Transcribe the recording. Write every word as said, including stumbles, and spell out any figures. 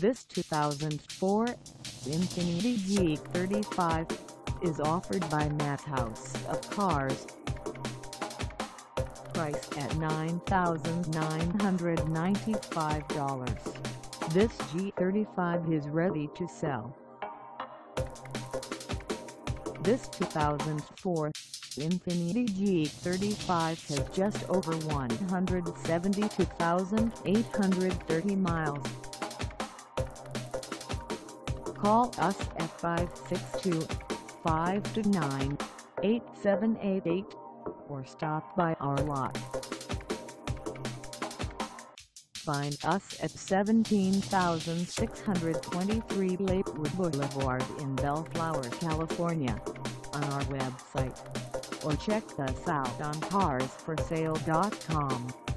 This two thousand four Infiniti G thirty-five is offered by Maz House of Cars. Priced at nine thousand nine hundred ninety-five dollars, this G thirty-five is ready to sell. This two thousand four Infiniti G thirty-five has just over one hundred seventy-two thousand eight hundred thirty miles. Call us at five six two, five two nine, eight seven eight eight or stop by our lot. Find us at seventeen thousand six hundred twenty-three Lakewood Boulevard in Bellflower, California, on our website, or check us out on cars for sale dot com.